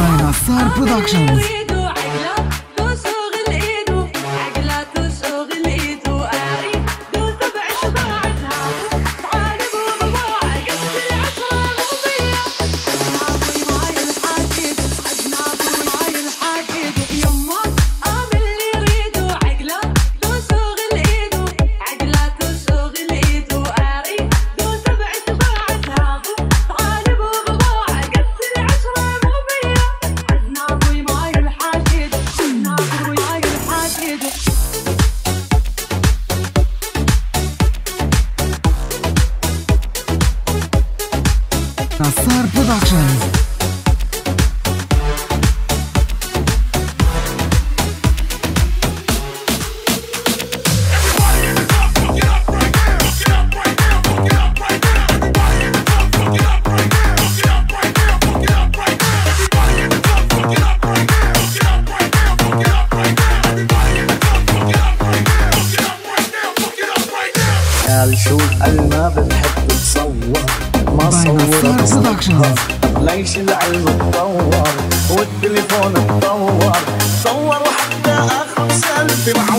نصار برودكشنز. نصار برودكشنز. شو القلب بتحب تصور ما صورة ليش العلم اتطور والتليفون اتطور صور وحتى اخذ سيلفي